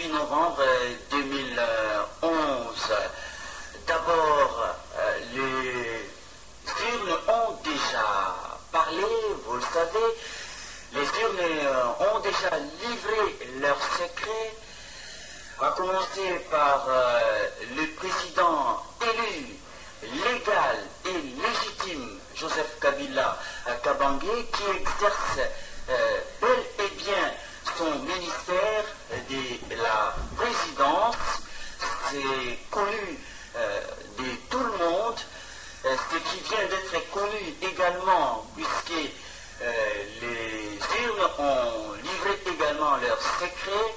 28 novembre 2011. D'abord, les urnes ont déjà parlé, vous le savez. Les urnes ont déjà livré leurs secrets, à commencer par le président élu, légal et légitime, Joseph Kabila Kabange, qui exerce bel et bien son ministère de la présidence. C'est connu de tout le monde, ce qui vient d'être connu également, puisque les urnes ont livré également leurs secrets,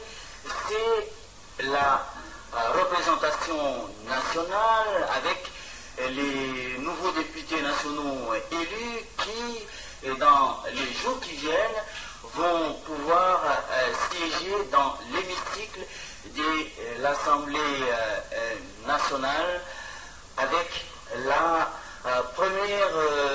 c'est la représentation nationale avec les nouveaux députés nationaux élus qui, dans les jours qui viennent, vont pouvoir siéger dans l'hémicycle de l'Assemblée nationale avec la première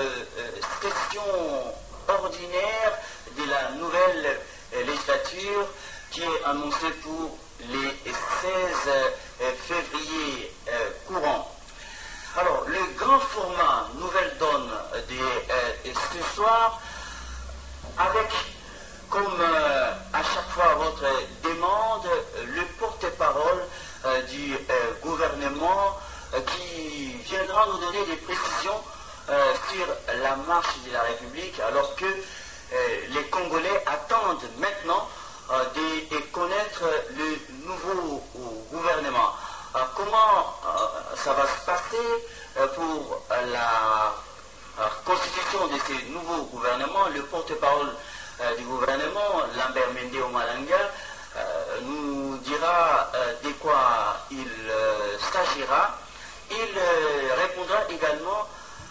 session ordinaire de la nouvelle législature qui est annoncée pour les 16 février courant. Alors, le grand format Nouvelle Donne de ce soir, avec, comme à chaque fois votre demande, le porte-parole du gouvernement qui viendra nous donner des précisions sur la marche de la République, alors que les Congolais attendent maintenant de connaître le nouveau gouvernement. Comment ça va se passer pour la constitution de ces nouveaux gouvernements? Le porte-parole du gouvernement, Lambert Mende Omalanga, nous dira de quoi il s'agira. Il répondra également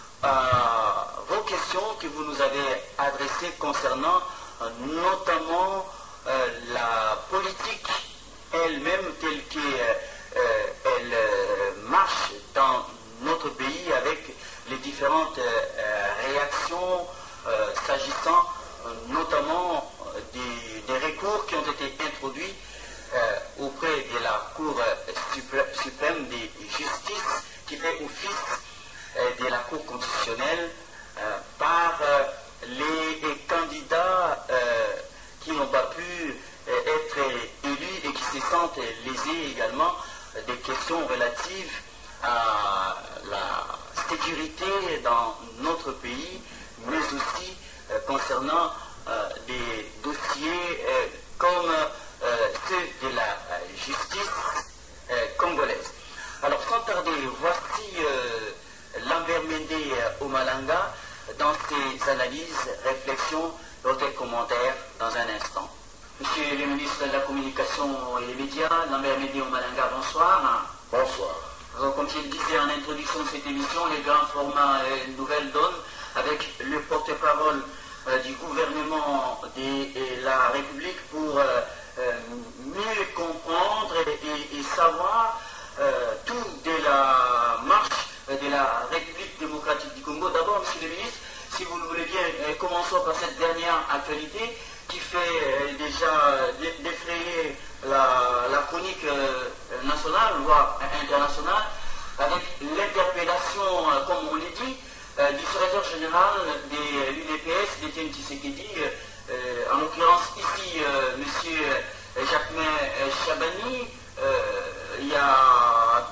à vos questions que vous nous avez adressées concernant notamment la politique elle-même telle qu'elle marche dans notre pays avec les différentes réactions s'agissant notamment des recours qui ont été introduits auprès de la Cour suprême de justice qui fait office de la Cour constitutionnelle par les candidats qui n'ont pas pu être élus et qui se sentent lésés également des questions relatives à la sécurité dans notre pays, mais aussi concernant des dossiers comme ceux de la justice congolaise. Alors sans tarder, voici Lambert Mende Omalanga dans ses analyses, réflexions, d'autres commentaires dans un instant. Monsieur le ministre de la Communication et des Médias, Lambert Mende Omalanga, bonsoir. Bonsoir. Alors, comme je le disais en introduction de cette émission, les grands formats Nouvelle Donne, avec le porte-parole du gouvernement de la République pour mieux comprendre et savoir tout de la marche de la République démocratique du Congo. D'abord, monsieur le ministre, si vous le voulez bien, commençons par cette dernière actualité qui fait déjà défrayer la chronique nationale, voire internationale, avec l'interpellation, comme on l'a dit, du secrétaire général de l'UDPS, d'Étienne Tshisekedi, en l'occurrence ici, M. Jacquemain Chabani, il y a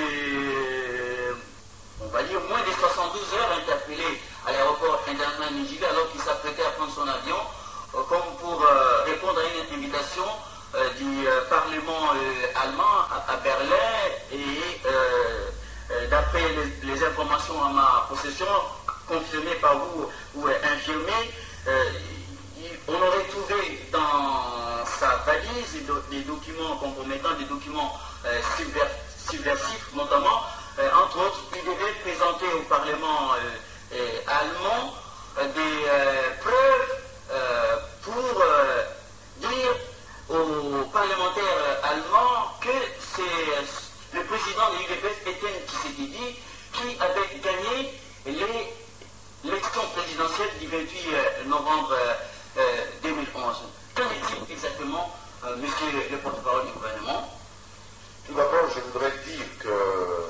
on va dire, moins de 72 heures interpellé à l'aéroport international de Niger alors qu'il s'apprêtait à prendre son avion, comme pour répondre à une invitation du Parlement allemand à Berlin et d'après les informations à ma possession, confirmées par vous ou infirmées, on aurait trouvé dans sa valise des documents compromettants, des documents subversifs notamment, entre autres, il devait présenter au Parlement allemand des preuves pour dire aux parlementaires allemands que c'est le président de l'UDPS, Étienne Tshisekedi, qui avait gagné l'élection présidentielle du 28 novembre 2011. Qu'en est-il exactement Monsieur le porte-parole du gouvernement. Tout d'abord, je voudrais dire que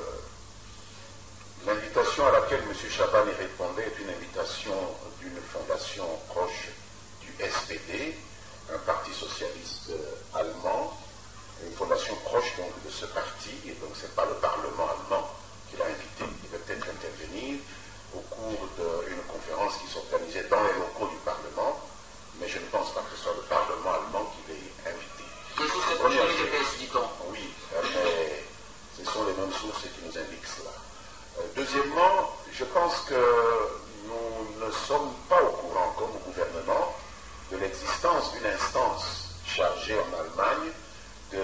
l'invitation à laquelle M. Chabani répondait est une invitation d'une fondation proche du SPD, un parti socialiste allemand, une fondation proche donc de ce parti, et donc ce n'est pas le Parlement allemand qui l'a invité. Il va peut-être intervenir au cours d'une conférence qui s'organisait dans les locaux du Parlement, mais je ne pense pas que ce soit le Parlement allemand qui l'ait invité. Les sources proches de l'UDPS, dit-on. Oui, mais ce sont les mêmes sources qui nous indiquent cela. Deuxièmement, je pense que nous ne sommes pas au courant, comme au gouvernement, de l'existence d'une instance chargée en Allemagne de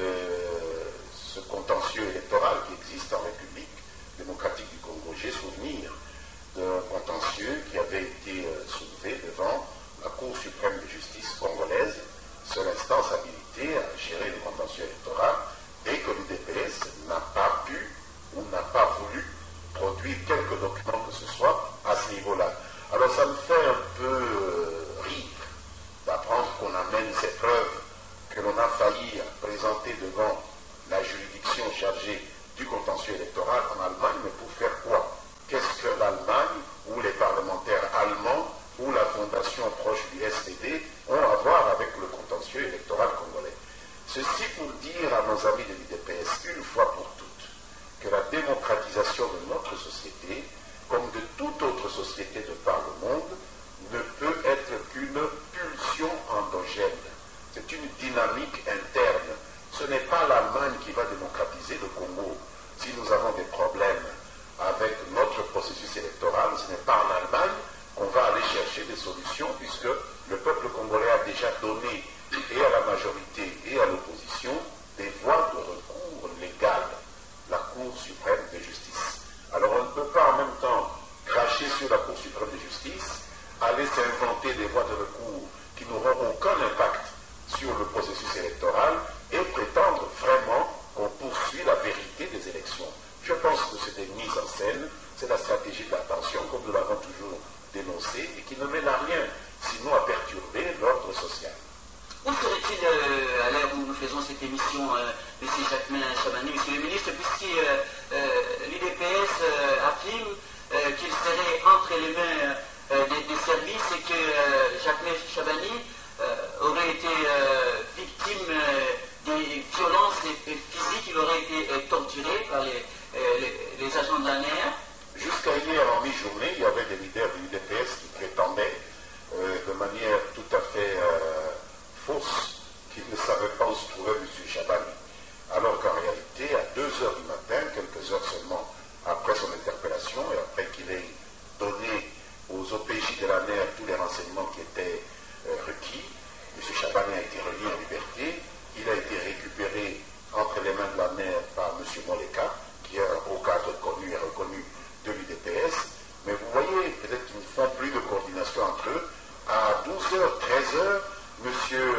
ce contentieux électoral qui existe en République démocratique du Congo. J'ai souvenir d'un contentieux qui avait été soulevé devant la Cour suprême de justice congolaise, seule instance habilitée à gérer le contentieux électoral, et que l'UDPS n'a pas pu ou n'a pas voulu produire quelques documents que ce soit à ce niveau-là. Alors ça me fait un peu rire d'apprendre qu'on amène ces preuves que l'on a failli présenter devant la juridiction chargée du contentieux électoral en Allemagne, mais pour faire quoi? Qu'est-ce que l'Allemagne ou les parlementaires allemands ou la fondation proche du SPD ont à voir avec le contentieux électoral congolais? Ceci pour dire à nos amis de l'UDPS, une fois pour toutes, que la démocratisation de notre société, comme de toute autre société de par le monde, ne peut être qu'une pulsion endogène. C'est une dynamique interne. Ce n'est pas l'Allemagne qui va démocratiser le Congo. Si nous avons des problèmes avec notre processus électoral, ce n'est pas en Allemagne qu'on va aller chercher des solutions, puisque le peuple congolais a déjà donné, et à la majorité et à l'opposition, des voies de recours légales. La Cour suprême de justice. Alors on ne peut pas en même temps cracher sur la Cour suprême de justice, aller s'inventer des voies de recours qui n'auront aucun impact sur le processus électoral et prétendre vraiment qu'on poursuit la vérité des élections. Je pense que c'est des mises en scène, c'est la stratégie de l'attention, comme nous l'avons toujours dénoncé, et qui ne mène à rien, sinon à perturber l'ordre social. Où serait-il à l'heure où nous faisons cette émission, M. Jacquemin Chabani, M. le ministre, puisque l'UDPS affirme qu'il serait entre les mains des services et que Jacquemin Chabani aurait été victime des violences physiques, il aurait été torturé par les agents de la NER? Jusqu'à hier en mi-journée, il y avait des leaders de l'UDPS qui prétendaient de manière tout à fait fausse qu'ils ne savaient pas où se trouvait M. Chabani. Alors qu'en réalité, à 2 heures du matin, quelques heures seulement après son interpellation et après qu'il ait donné aux OPJ de la NER tous les renseignements qui étaient requis, M. Chabani a été remis en liberté. Il a été récupéré entre les mains de la NER par M. Moleka, qui est un haut cadre connu et reconnu de l'UDPS. Mais vous voyez, peut-être qu'ils ne font plus de coordination entre eux. À 12h, 13h, Monsieur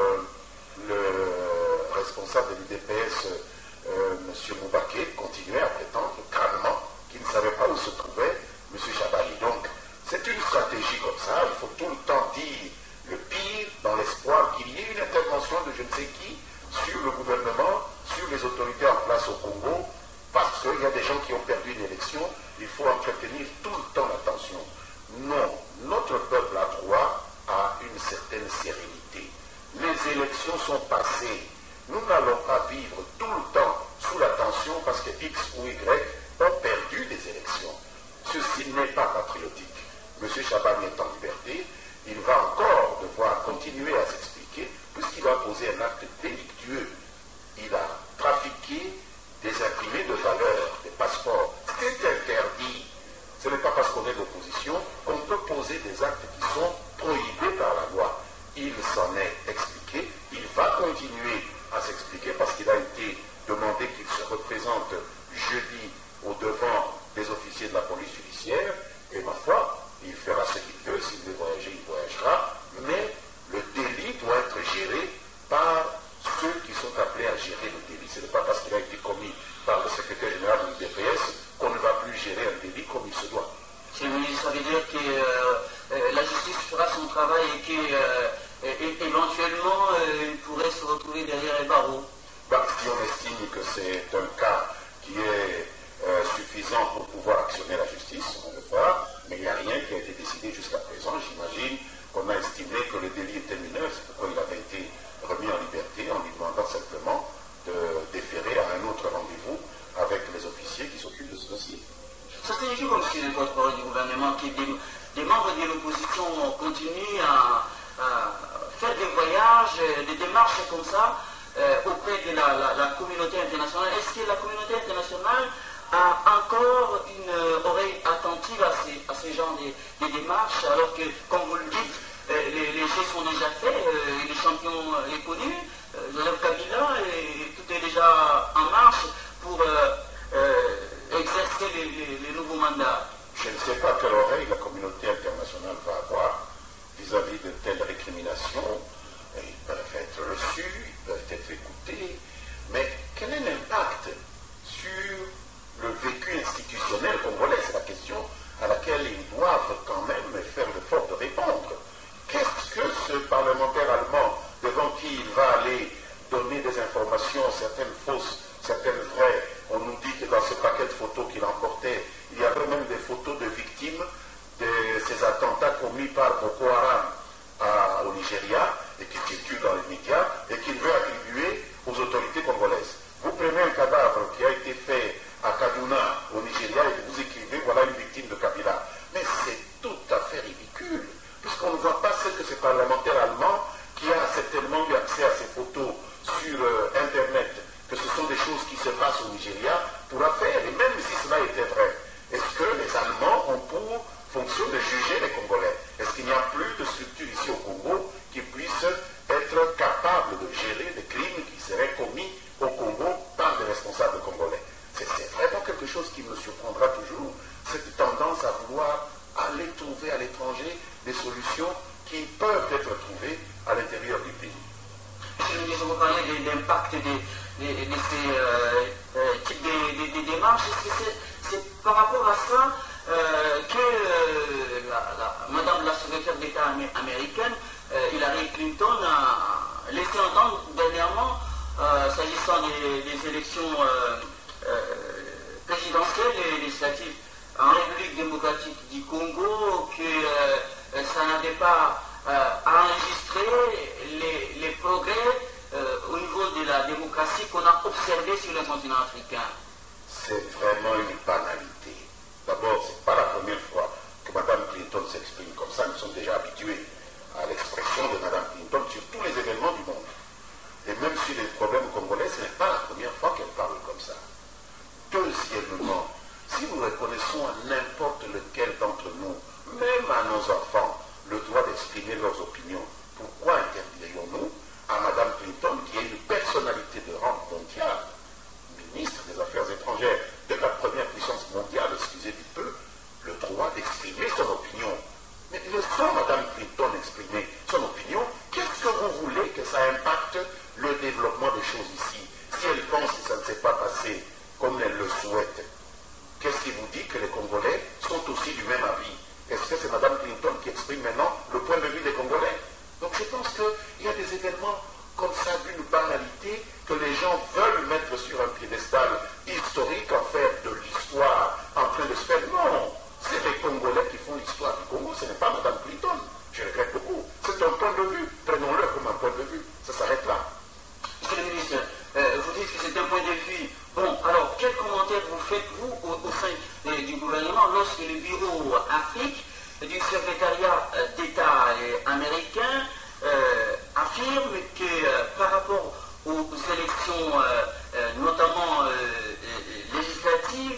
le responsable de l'UDPS, M. Moubaké, continuait à prétendre calmement qu'il ne savait pas où se trouvait M. Chabani. Donc, c'est une stratégie comme ça. Il faut tout le temps dire le pire dans l'espoir qu'il y ait une intervention de je ne sais qui sur le gouvernement, sur les autorités en place au Congo, parce qu'il y a des gens qui ont perdu une élection. Il faut entretenir tout le temps la tension. Non, notre peuple a droit à une certaine sérénité. Les élections sont passées. Nous n'allons pas vivre tout le temps sous la tension parce que X ou Y ont perdu des élections. Ceci n'est pas patriotique. M. Chabani est en liberté. Il va encore devoir continuer à s'expliquer puisqu'il a posé un acte délictueux. Il a trafiqué des imprimés de valeur, des passeports. C'est interdit. Ce n'est pas parce qu'on est d'opposition qu'on peut poser des actes qui sont prohibés par la loi. Il s'en est expliqué, il va continuer à s'expliquer parce qu'il a été demandé qu'il se représente jeudi au devant des officiers de la police judiciaire, et ma foi, il fera ce qu'il veut, s'il veut voyager, il voyagera, mais le délit doit être géré par ceux qui sont appelés à gérer le délit. Ce n'est pas parce qu'il a été commis par le secrétaire général du DPS qu'on ne va plus gérer un délit comme il se doit. Ça veut dire que la justice fera son travail et que éventuellement, il pourrait se retrouver derrière les barreaux. Bah, si on estime que c'est un cas qui est suffisant pour pouvoir actionner la justice, on le fera, mais il n'y a rien qui a été décidé jusqu'à présent. J'imagine qu'on a estimé que le délit était mineur, c'est pourquoi il avait été remis en liberté en lui demandant simplement de déférer à un autre rendez-vous avec les officiers qui s'occupent de ce dossier. Ça signifie, comme si le porte-parole du gouvernement, que des membres de l'opposition continuent à faire des voyages, des démarches comme ça auprès de la communauté internationale. Est-ce que la communauté internationale a encore une oreille attentive à ce genre de démarches, alors que, comme vous le dites, les jeux sont déjà faits, les champions est connu, Joseph Kabila, et tout est déjà en marche pour exercer les nouveaux mandats. Je ne sais pas quelle oreille la communauté internationale va avoir vis-à-vis de telles récriminations. Ils peuvent être reçus, ils peuvent être écoutés, mais quel est l'impact sur le vécu institutionnel congolais? C'est la question à laquelle ils doivent quand même faire l'effort de répondre. Qu'est-ce que ce parlementaire allemand, devant qui il va aller donner des informations, certaines fausses, certaines vraies? On nous dit que dans ce paquet de photos qu'il emportait, il y avait même des photos de victimes de ces attentats commis par Boko Haram au Nigeria et qui circulent dans les médias et qu'il veut attribuer aux autorités congolaises. Vous prenez un cadavre qui a été fait à Kaduna, au Nigeria, et vous écrivez, voilà une victime de Kabila. Mais c'est tout à fait ridicule, puisqu'on ne voit pas ce que ce parlementaire allemand, qui a certainement eu accès à ces photos sur Internet, que ce sont des choses qui se passent au Nigeria, pourra faire. Et même si cela était vrai, est-ce que les Allemands ont pour fonction de juger les Congolais? Est-ce qu'il n'y a plus de structure ici au Congo qui puisse être capable de gérer des crimes qui seraient commis au Congo par des responsables congolais? C'est vraiment quelque chose qui me surprendra toujours, cette tendance à vouloir aller trouver à l'étranger des solutions qui peuvent être trouvées à l'intérieur du pays. Monsieur le ministre, vous parlez de l'impact de ces types de démarches. Est-ce que c'est par rapport à ça que Madame la secrétaire d'État américaine, Hillary Clinton, a laissé entendre dernièrement, s'agissant des élections présidentielles et législatives en République démocratique du Congo, que ça n'avait pas enregistré les progrès au niveau de la démocratie qu'on a observé sur le continent africain? C'est vraiment une banalité. D'abord, ce n'est pas la première fois que Mme Clinton s'exprime comme ça. Nous sommes déjà habitués à l'expression de Mme Clinton sur tous les événements du monde. Et même sur les problèmes congolais, ce n'est pas la première fois qu'elle parle comme ça. Deuxièmement, si nous reconnaissons à n'importe lequel d'entre nous, même à nos enfants, le droit d'exprimer leurs opinions, pourquoi interdirions-nous à Mme Clinton, qui est une personnalité de rang mondial, ministre des Affaires étrangères de la première puissance mondiale, excusez du peu, le droit d'exprimer son opinion? Mais laissons Mme Clinton exprimer son opinion. Qu'est-ce que vous voulez que ça impacte le développement des choses ici? Si elle pense que ça ne s'est pas passé comme elle le souhaite, qu'est-ce qui vous dit que les Congolais sont aussi du même avis? Est-ce que c'est Mme Clinton qui exprime maintenant le point de vue des Congolais? Donc je pense qu'il y a des événements comme ça d'une banalité que les gens veulent mettre sur un piédestal historique, en faire de l'histoire en train de se faire. Non, c'est les Congolais qui font l'histoire du Congo, ce n'est pas Mme Clinton. Je regrette beaucoup. C'est un point de vue. Prenons-le comme un point de vue. Ça s'arrête là. Monsieur le ministre, vous dites que c'est un point de vue. Bon, alors, quel commentaire vous faites, vous, au sein du gouvernement, lorsque le bureau Afrique du secrétariat d'État américain affirme que par rapport aux élections, notamment législatives,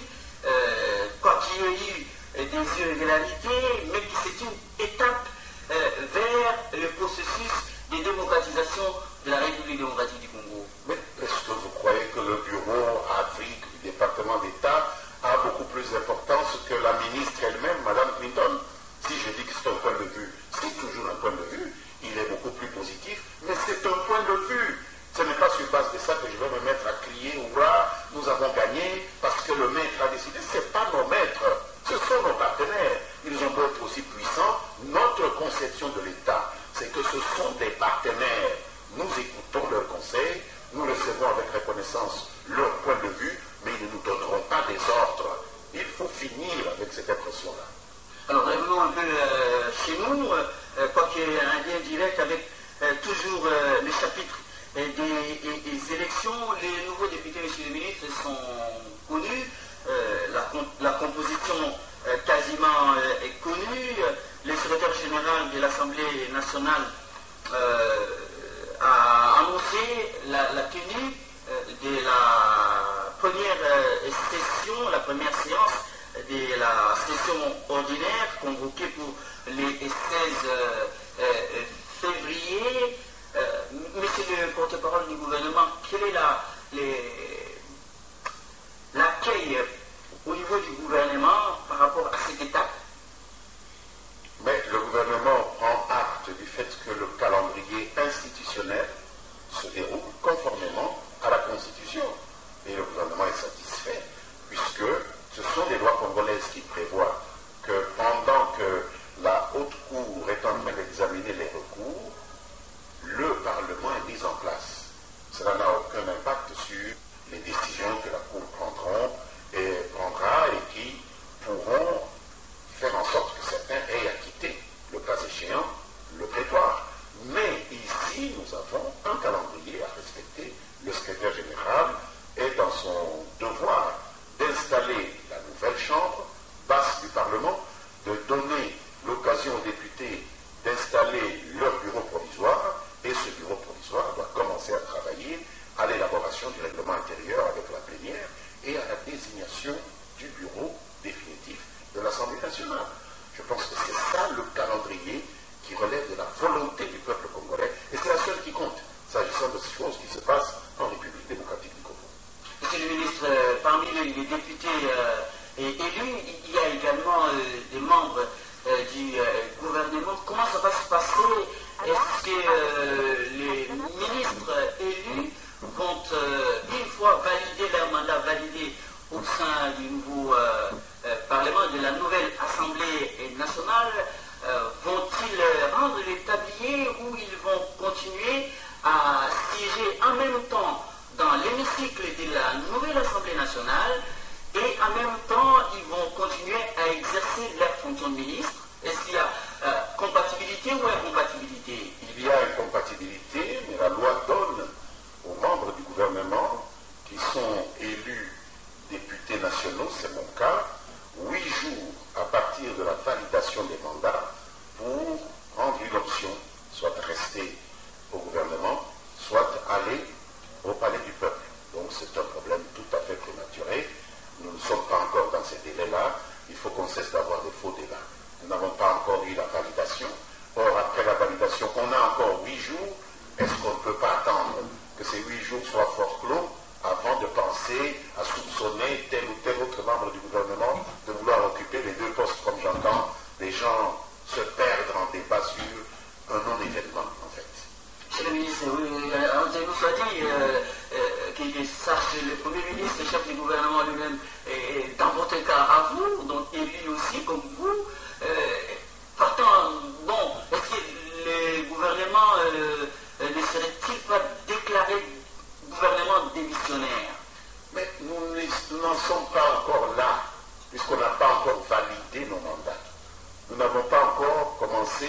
quoi qu'il y ait eu des irrégularités, mais que c'est une étape vers le processus de démocratisation de la République démocratique du Congo? Mais est-ce que vous croyez que le bureau Afrique du département d'État a beaucoup plus d'importance que la ministre elle-même, Mme Clinton? Si je dis que c'est un point de vue, c'est toujours un point de vue, il est beaucoup plus positif, mais c'est un point de vue. Ce n'est pas sur base de ça que je vais me mettre à crier, hurrah, nous avons gagné parce que le maître a décidé. Ce n'est pas nos maîtres, ce sont nos partenaires. Ils ont beau être aussi puissants. Notre conception de l'État, c'est que ce sont des Alors revenons un peu chez nous, quoi qu'il y ait un lien direct avec toujours le chapitre des élections. Les nouveaux députés, messieurs les ministres, sont connus. La composition quasiment est connue. Le secrétaire général de l'Assemblée nationale a annoncé la tenue de la première session, la première séance de la session ordinaire convoquée pour les 16 février. Monsieur le porte-parole du gouvernement, quel est l'accueil au niveau du gouvernement par rapport à cette étape? Mais le gouvernement prend acte du fait que le calendrier institutionnel se déroule conformément à la Constitution. Et le gouvernement est satisfait, puisque ce sont des lois congolaises qui prévoient que pendant que la haute cour est en train d'examiner les recours, le Parlement est mis en place. Cela n'a aucun impact sur les décisions que la Cour prendra et qui pourront faire en sorte que certains aient acquitté, le cas échéant, le prétoire. Mais ici, nous avons un calendrier à respecter. Le secrétaire général est dans son devoir d'installer la nouvelle chambre basse du Parlement, de donner l'occasion aux députés d'installer leur bureau provisoire, et ce bureau provisoire doit commencer à travailler à l'élaboration du règlement intérieur avec la plénière et à la désignation du bureau définitif de l'Assemblée nationale. Je pense que c'est ça le calendrier qui relève de la volonté du peuple congolais, et c'est la seule qui compte, s'agissant de ces choses qui se passent en République démocratique du Congo. Monsieur le ministre, parmi les députés élus, il y a également des membres du gouvernement. Comment ça va se passer? Est-ce que les ministres élus vont, une fois validé leur mandat, validé au sein du nouveau Parlement, de la nouvelle Assemblée nationale, vont-ils rendre les tabliers ou ils vont continuer à siéger en même temps dans l'hémicycle de la nouvelle Assemblée nationale et en même temps ils vont continuer à exercer leur fonction de ministre? Est-ce qu'il y a compatibilité ou incompatibilité? Il y a incompatibilité, mais la loi donne aux membres du gouvernement qui sont élus députés nationaux, c'est mon cas, 8 jours à partir de la validation des mandats pour prendre une option, soit rester au gouvernement, soit aller au palais du peuple. Donc c'est un problème tout à fait prématuré. Nous ne sommes pas encore dans ces délais-là. Il faut qu'on cesse d'avoir des faux débats. Nous n'avons pas encore eu la validation. Or, après la validation, on a encore 8 jours. Est-ce qu'on ne peut pas attendre que ces 8 jours soient forclos avant de penser à soupçonner tel ou tel autre membre du gouvernement de vouloir occuper les 2 postes, comme j'entends des gens se perdre en débat sur un non-événement, en fait. Monsieur le ministre, on nous a dit qu'il sache le Premier ministre, le chef du gouvernement lui-même, dans votre cas à vous, donc élu aussi comme vous. Partant, bon, est-ce que le gouvernement ne serait-il pas déclaré gouvernement démissionnaire? Mais nous n'en sommes pas encore là, puisqu'on n'a pas encore validé nos mandats. Nous n'avons pas encore commencé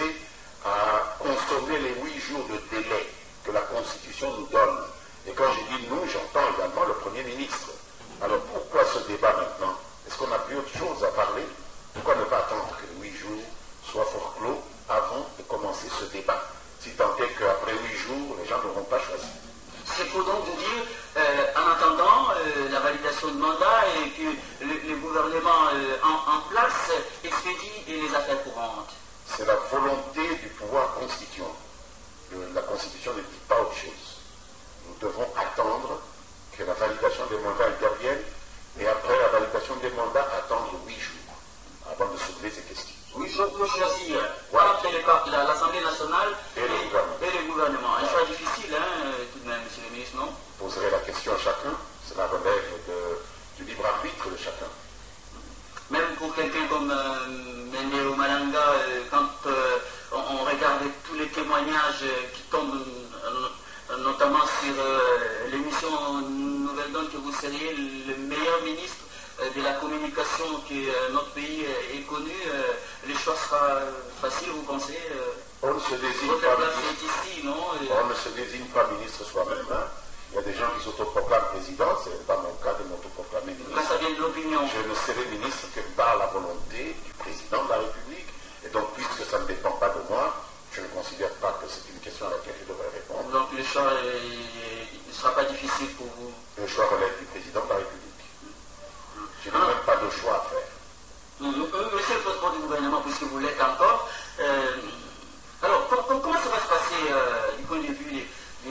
à consommer les 8 jours de délai que la Constitution nous donne. Et quand je dis nous, j'entends également le Premier ministre. Alors pourquoi ce débat maintenant? Est-ce qu'on n'a plus autre chose à parler? Pourquoi ne pas attendre que les 8 jours soient forclos avant de commencer ce débat? Si tant est qu'après 8 jours, les gens n'auront pas choisi. C'est pour donc vous dire, en attendant la validation de mandat et que le gouvernement en place expédie les affaires courantes. C'est la volonté du pouvoir constituant. La Constitution ne dit pas autre chose. Nous devons attendre que la validation des mandats intervienne et après la validation des mandats, attendre 8 jours avant de soulever ces questions. 8 jours pour choisir entre l'Assemblée nationale et le gouvernement. Un choix difficile, tout de même, monsieur le ministre, non? Vous poserez la question à chacun. Cela relève du libre arbitre de chacun. Même pour quelqu'un comme Mendeo Malanga, quand on regarde tous les témoignages qui tombent, notamment sur l'émission Nouvelle Donne, que vous seriez le meilleur ministre de la communication que notre pays ait connu, le choix sera facile, vous pensez On ne se désigne votre pas place ministre. est ici, non On ne se désigne pas ministre soi-même. Hein. Il y a des gens qui s'autoproclament président, ce n'est pas mon cas de m'autoproclamer Là, ministre. ça vient de l'opinion. Je ne serai ministre que par la volonté du président de la République. Et donc, puisque ça ne dépend pas de moi, je ne considère pas que c'est une question à laquelle je devrais répondre. Donc le choix ne sera pas difficile pour vous. Le choix relève du président de la République. Je n'ai même pas de choix à faire. Monsieur le président du gouvernement, puisque vous l'êtes encore, alors comment ça va se passer du point de vue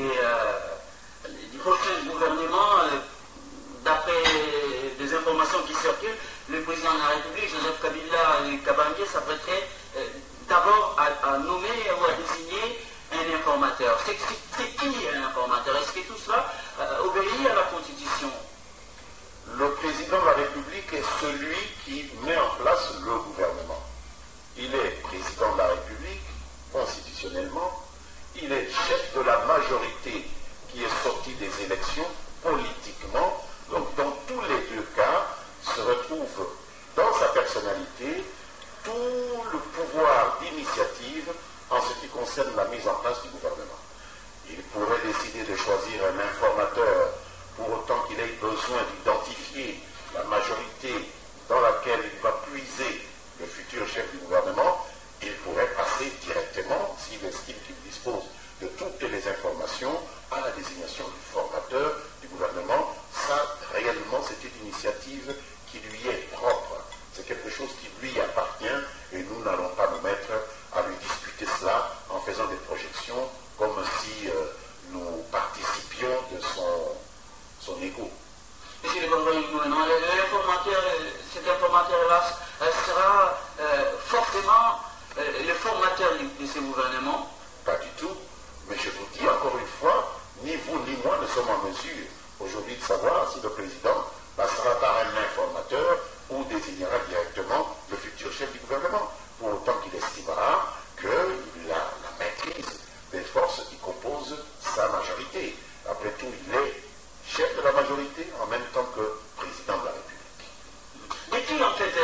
du prochain gouvernement d'après des informations qui circulent, le président de la République, Joseph Kabila Kabange, s'apprêterait d'abord à nommer ou à désigner un informateur. C'est qui un informateur? Est-ce que tout cela obéit à la Constitution? Le président de la République est celui qui met en place le gouvernement. Il est président de la République, constitutionnellement. Il est chef de la majorité qui est sortie des élections politiquement. Donc, dans tous les deux cas, se retrouve dans sa personnalité tout le pouvoir d'initiative en ce qui concerne la mise en place du gouvernement. Il pourrait décider de choisir un informateur pour autant qu'il ait besoin d'identifier la majorité dans laquelle il va puiser le futur chef du gouvernement. Il pourrait passer directement, s'il estime qu'il dispose de toutes les informations, à la désignation du formateur du gouvernement. Ça, réellement, c'est une initiative qui lui est propre. C'est quelque chose qui lui appartient et nous n'allons pas nous mettre à lui discuter cela en faisant des projections comme si nous participions de son ego. Monsieur le gouvernement, cet informateur-là sera forcément le formateur de ce gouvernement? Pas du tout, mais je vous dis encore une fois, ni vous ni moi ne sommes en mesure aujourd'hui de savoir si le président passera par un informateur ou désignera directement le futur chef du gouvernement, pour autant qu'il estimera qu'il a la maîtrise des forces qui composent sa majorité. Après tout, il est chef de la majorité en même temps que président de la République. De qui en fait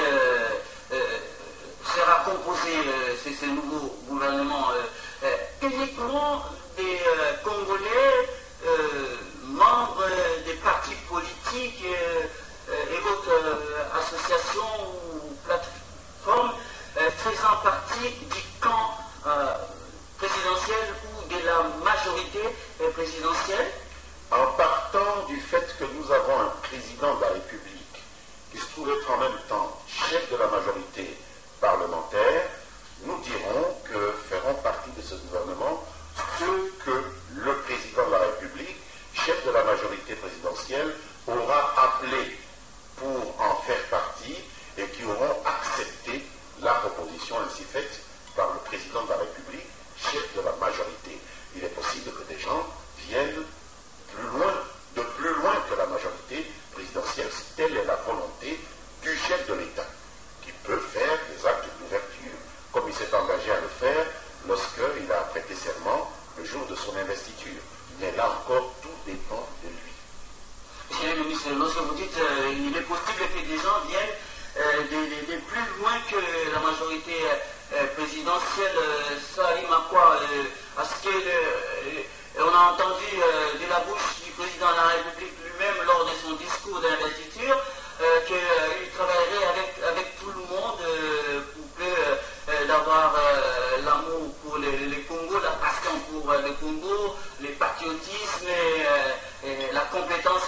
sera composé ce nouveau gouvernement? Uniquement des Congolais, membres des partis politiques et autres associations ou plateformes faisant partie du camp présidentiel ou de la majorité présidentielle? En partant du fait que nous avons un président de la République qui se trouve être en même temps chef de la majorité parlementaire, nous dirons que feront partie de ce gouvernement ceux que le président de la République, chef de la majorité présidentielle, aura appelé pour en faire partie et qui auront accepté la proposition ainsi faite par le président de la République, chef de la majorité. Il est possible que des gens viennent de plus loin que la majorité présidentielle, si telle est la volonté du chef de l'État, qui peut faire des actes d'ouverture, comme il s'est engagé à le faire lorsqu'il a prêté serment le jour de son investiture. Mais là encore, tout dépend de lui. Monsieur le ministre, lorsque vous dites il est possible que des gens viennent de plus loin que la majorité présidentielle, ça rime à quoi? À ce que on a entendu de la bouche du président de la République lui-même lors de son discours d'investiture qu'il travaillerait avec tout le monde pour que d'avoir l'amour pour le Congo, la passion pour le Congo, le patriotisme et la compétence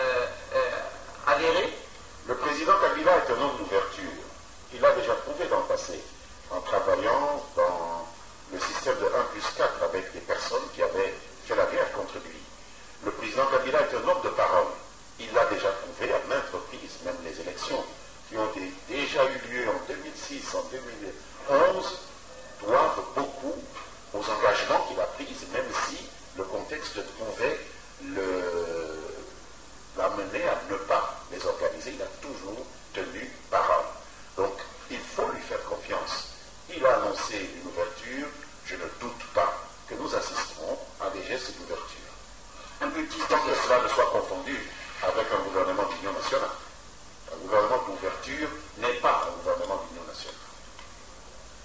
avérée. Le président Kabila est un homme d'ouverture. Il l'a déjà prouvé dans le passé, en travaillant dans le système de 1+4 avec des personnes qui avaient fait la guerre contre lui. Le président Kabila est un homme de parole. Il l'a déjà prouvé à maintes reprises, même les élections qui ont déjà eu lieu en 2006, en 2011, doivent beaucoup aux engagements qu'il a pris, même si le contexte pouvait l'amener à ne pas les organiser. Il a toujours tenu parole. Donc, il faut lui faire confiance. Il a annoncé une ouverture. Je ne doute pas que nous assisterons à des gestes d'ouverture. Sans que cela ne soit confondu avec un gouvernement d'union nationale. Un gouvernement d'ouverture n'est pas un gouvernement d'union nationale.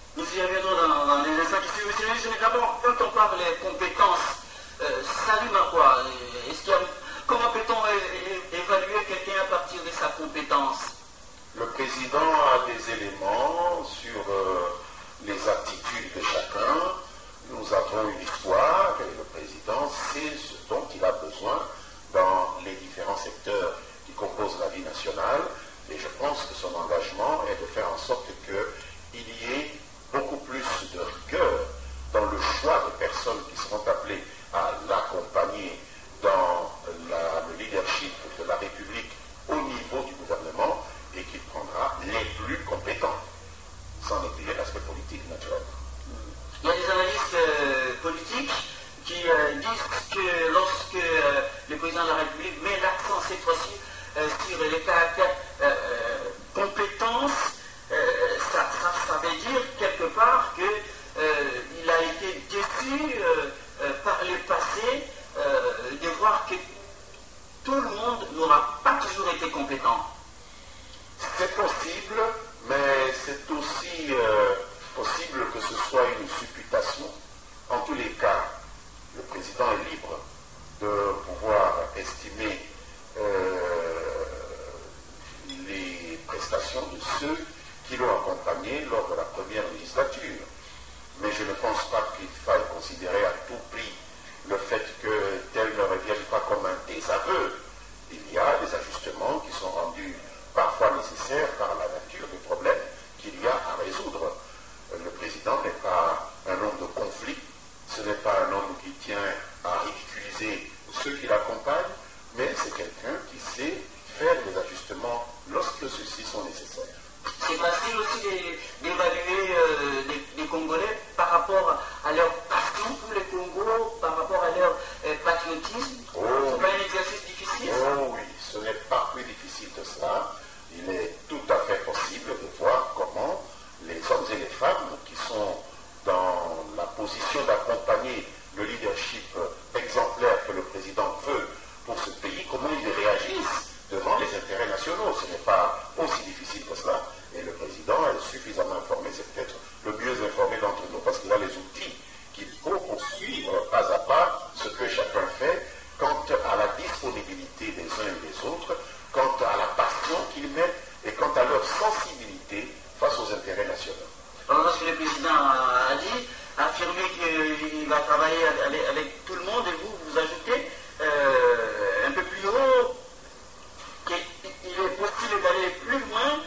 généralement, quand on parle de compétences, ça rime à quoi? Comment peut-on évaluer quelqu'un à partir de sa compétence? Le président a des éléments sur les attitudes de chacun. Nous avons une histoire et le président sait ce dont il a besoin dans les différents secteurs qui composent la vie nationale. Et je pense que son engagement est de faire en sorte qu'il y ait beaucoup plus de rigueur dans le choix des personnes qui seront appelées à l'accompagner dans le leadership de la République au niveau du gouvernement et qu'il prendra les plus compétents, sans négliger l'aspect politique naturellement. Il y a des analystes politiques qui disent que lorsque le président de la République met l'accent cette fois-ci sur les caractères compétences, ça veut dire quelque part qu'il a été déçu par le passé de voir que tout le monde n'aura pas toujours été compétent. C'est possible, mais c'est aussi possible que ce soit une supputation. En tous les cas, le président est libre de pouvoir estimer les prestations de ceux qui l'ont accompagné lors de la première législature. Mais je ne pense pas qu'il faille considérer à tout prix le fait que tel ne revienne pas comme un désaveu. Il y a des ajustements qui sont rendus parfois nécessaires par la nature des problèmes qu'il y a à résoudre. Le président n'est pas un homme de conflit, ce n'est pas un homme qui tient à ridiculiser ceux qui l'accompagnent, mais c'est quelqu'un qui sait faire des ajustements lorsque ceux-ci sont nécessaires. C'est facile aussi d'évaluer les Congolais par rapport à leur passion pour le Congo, par rapport à leur patriotisme. Oh, c'est pas un exercice difficile? Oh oui, ce n'est pas plus difficile que cela. Il est tout à fait possible de voir comment les hommes et les femmes qui sont dans la position d'accompagner le leadership exemplaire que le président veut pour ce pays, comment ils réagissent devant les intérêts nationaux. Ce n'est pas aussi difficile que cela. Et le président est suffisamment informé, c'est peut-être le mieux informé d'entre nous, parce qu'il a les outils qu'il faut pour suivre pas à pas ce que chacun fait quant à la disponibilité des uns et des autres, quant à la passion qu'ils mettent et quant à leur sensibilité face aux intérêts nationaux. Alors, lorsque le président a dit, a affirmé qu'il va travailler avec tout le monde, et vous ajoutez un peu plus haut qu'il est possible d'aller plus loin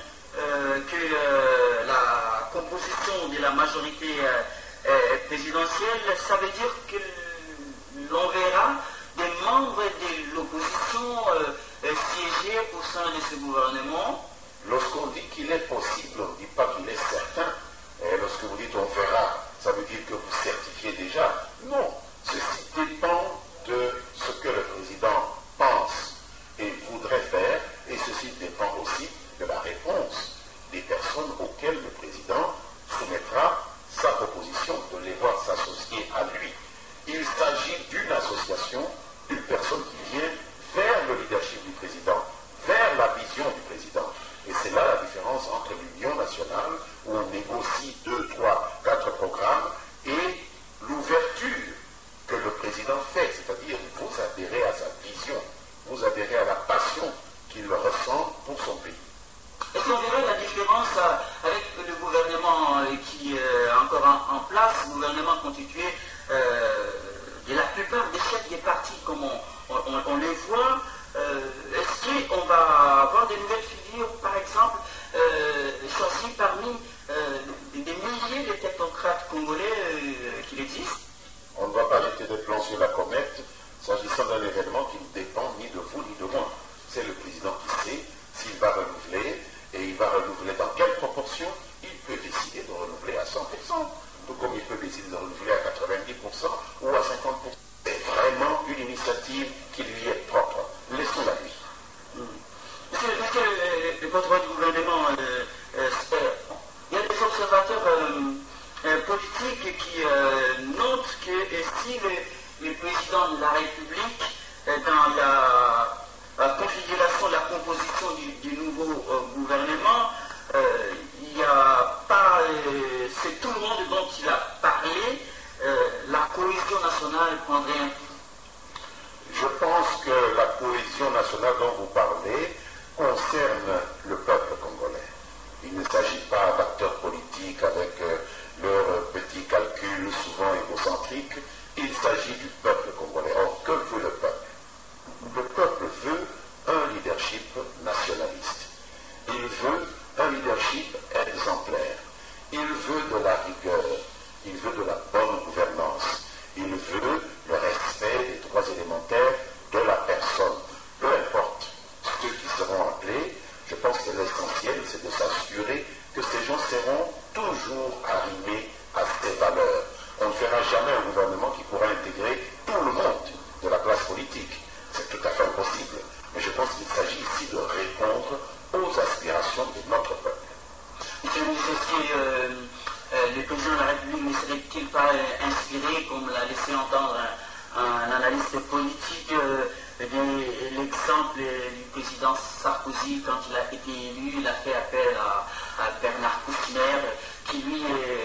que la composition de la majorité présidentielle. Ça veut dire que l'on verra des membres de l'opposition siéger au sein de ce gouvernement. Lorsqu'on dit qu'il est possible, on ne dit pas qu'il est certain. Et lorsque vous dites on verra, ça veut dire que vous certifiez déjà. Non, ceci dépend de ce que le président pense et voudrait faire, et ceci dépend aussi de la réponse des personnes auxquelles le président soumettra sa proposition de les voir s'associer à lui. Il s'agit d'une association, d'une personne qui vient vers le leadership du président, vers la vision du président. Et c'est là la différence entre l'Union nationale, où on négocie 2, 3, 4 programmes, et l'ouverture que le président fait, c'est-à-dire vous adhérez à sa vision, vous adhérez à la passion qu'il ressent pour son pays. Est-ce qu'on verrait la différence avec le gouvernement qui est encore en place, le gouvernement constitué de la plupart des chefs des partis, comme on les voit? Est-ce qu'on va avoir des nouvelles figures, par exemple, choisies parmi des milliers de technocrates congolais qu'il existe? On ne va pas jeter des plans sur la comète s'agissant d'un événement qui ne dépend ni de vous ni de moi. C'est le président qui sait s'il va renouveler, et il va renouveler dans quelle proportion. Il peut décider de renouveler à 100%, tout comme il peut décider de renouveler à 90% ou à 50%. C'est vraiment une initiative qui lui est propre. Laissons-la lui. Monsieur le porte-parole du gouvernement, il y a des observateurs politiques qui notent que si le président de la République, dans la configuration, la composition du nouveau gouvernement, il n'y a pas, c'est tout le monde dont il a parlé, André? Je pense que la cohésion nationale dont vous parlez concerne le peuple congolais. Il ne s'agit pas d'acteurs politiques avec leurs petits calculs souvent égocentriques. Il s'agit du peuple congolais. Or, que veut le peuple? Le peuple veut un leadership nationaliste. Il veut un leadership exemplaire. Il veut de la rigueur. Il veut de la bonne gouvernance. Il veut le respect des droits élémentaires de la personne. Peu importe ceux qui seront appelés, je pense que l'essentiel, c'est de s'assurer que ces gens seront toujours arrimés à ces valeurs. On ne fera jamais un gouvernement qui pourra intégrer tout le monde de la classe politique. C'est tout à fait impossible. Mais je pense qu'il s'agit ici de répondre aux aspirations de notre peuple. Monsieur le ministre, le président de la République ne serait-il pas inspiré, comme l'a laissé entendre un analyste politique, de l'exemple du président Sarkozy quand il a été élu? Il a fait appel à Bernard Kouchner, qui lui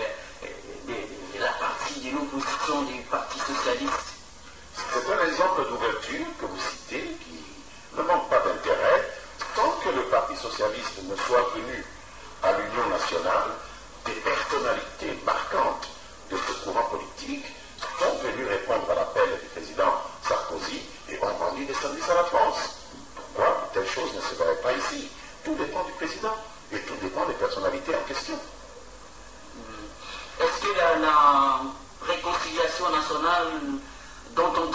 est la partie de l'opposition du Parti socialiste. C'est un exemple d'ouverture que vous citez qui ne manque pas d'intérêt. Tant que le Parti socialiste ne soit venu à l'Union nationale, des personnalités marquantes de ce courant politique sont venues répondre à l'appel du président Sarkozy et ont rendu des services à la France. Pourquoi telle chose ne se verrait pas ici? Tout dépend du président et tout dépend des personnalités en question. Est-ce que la réconciliation nationale, dont on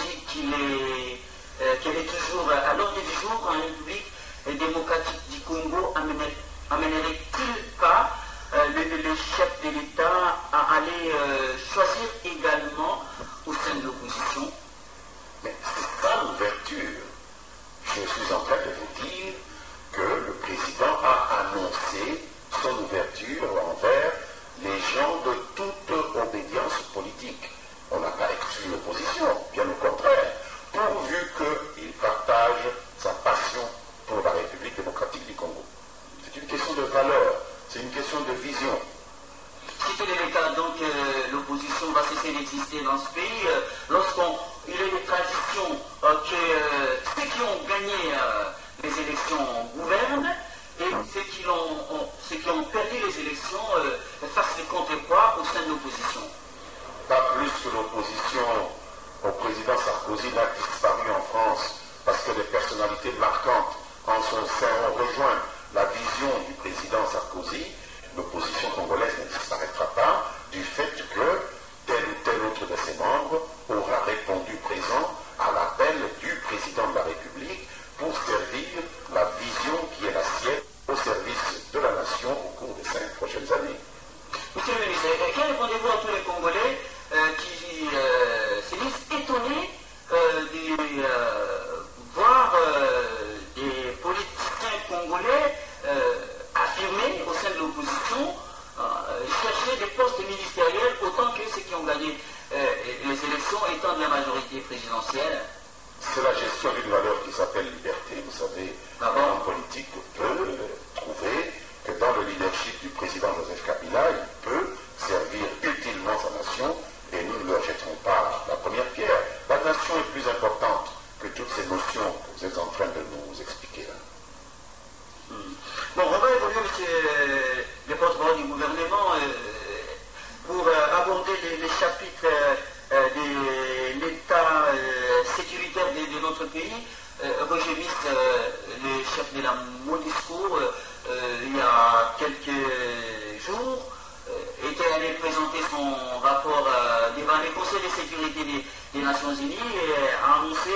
dit qu'elle est toujours à l'ordre du jour en République démocratique du Congo, amènerait-il pas les chefs de l'État à aller choisir également au sein de l'opposition? Mais c'est ça l'ouverture. Je suis en train de vous dire que le président a annoncé son ouverture envers les gens de toute obédience politique. On n'a pas exclu l'opposition, bien au contraire, pourvu qu'il partage sa passion pour la République démocratique du Congo. C'est une question de valeur, c'est une question de vision. Si tel est le cas, donc l'opposition va cesser d'exister dans ce pays. Lorsqu'il y a une tradition que ceux qui ont gagné les élections gouvernent et ceux qui ont perdu les élections fassent les contrepoids au sein de l'opposition. Pas plus que l'opposition au président Sarkozy n'a disparu en France parce que des personnalités marquantes en son sein ont rejoint la vision du président Sarkozy. L'opposition congolaise ne disparaîtra pas du fait que tel ou tel autre de ses membres aura répondu présent à l'appel du président de la République pour servir la vision qui est la sienne au service de la nation au cours des 5 prochaines années. Monsieur le ministre, que répondez-vous à tous les Congolais qui se disent étonnés de voir des politiciens congolais affirmés au sein de l'opposition chercher des postes ministériels autant que ceux qui ont gagné les élections étant de la majorité présidentielle? C'est la gestion d'une valeur qui s'appelle liberté. Vous savez, un politique peut trouver que dans le leadership du président Joseph Kabila, il peut servir utilement sa nation et nous ne leur jetterons pas la première pierre. La nation est plus importante que toutes ces notions que vous êtes en train de nous expliquer là. Bon, on va évoluer, monsieur le porte-parole du gouvernement, pour aborder les chapitres de l'état sécuritaire de notre pays. Roger Mist, le chef de la MONUSCO, il y a quelques jours, était allé présenter son rapport devant le Conseil de sécurité des Nations Unies et a annoncé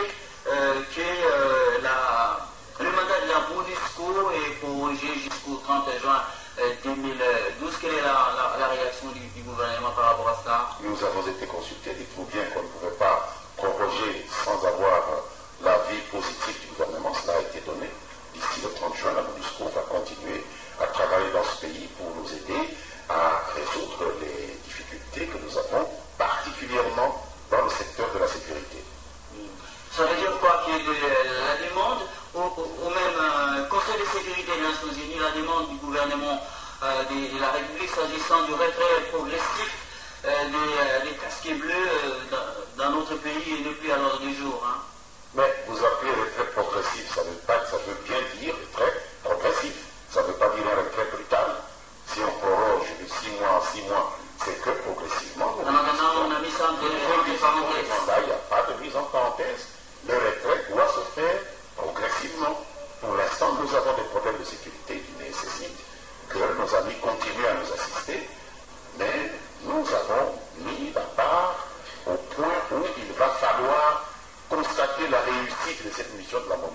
que le mandat de la MONUSCO est prorogé jusqu'au 30 juin 2012. Quelle est la réaction du gouvernement par rapport à cela? Nous avons été consultés. Dites-vous bien qu'on ne pouvait pas proroger sans avoir l'avis positif du gouvernement. Cela a été donné. D'ici le 30 juin, la MONUSCO va continuer à travailler dans ce pays pour nous aider à résoudre les difficultés que nous avons, particulièrement dans le secteur de la sécurité. Ça veut dire quoi? Que la demande au même Conseil de sécurité des Nations Unies, la demande du gouvernement de la République s'agissant du retrait progressif des casquets bleus